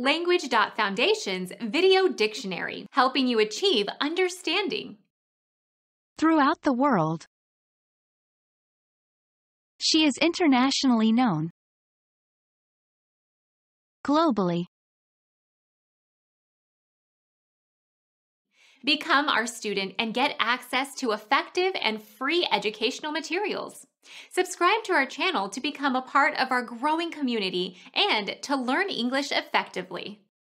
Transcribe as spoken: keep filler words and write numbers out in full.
Language dot Foundation's Video Dictionary, helping you achieve understanding. Throughout the world. She is internationally known. Globally. Become our student and get access to effective and free educational materials. Subscribe to our channel to become a part of our growing community and to learn English effectively.